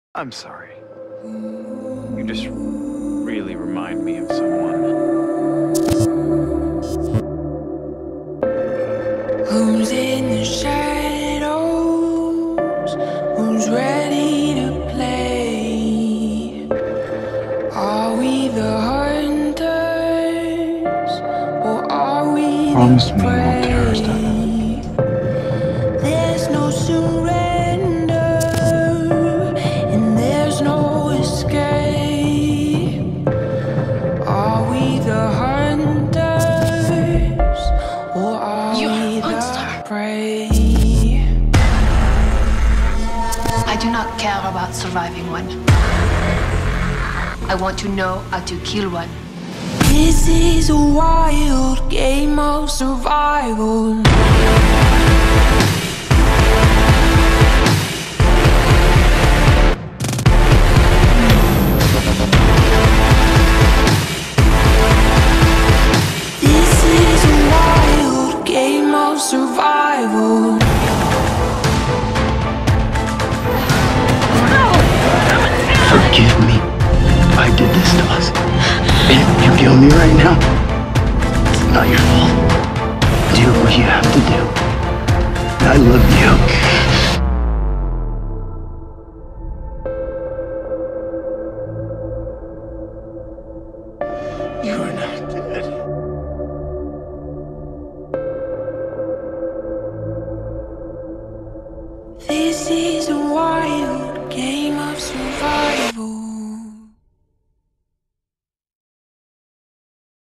I'm sorry. You just really remind me of someone. Who's in the shadows? Who's ready to play? Are we the hunters? Or are we Promise the me you won't tear us down. prey? There's no surrender, and there's no escape. Are we the hunters, or are we the prey? I do not care about surviving one. I want to know how to kill one. This is a wild game of survival. This is a wild game of survival. Forgive me. I did this to us. If you kill me right now, it's not your fault. Do what you have to do. I love you.